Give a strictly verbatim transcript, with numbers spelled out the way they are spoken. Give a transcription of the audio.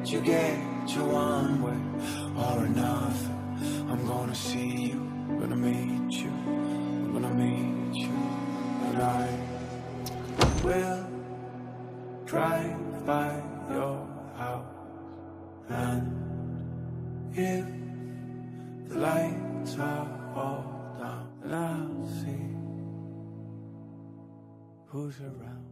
you get your one way or another. I'm gonna see you, gonna meet you, I'm gonna meet you. And I will drive by your house, and if the lights are all down, and I'll see who's around.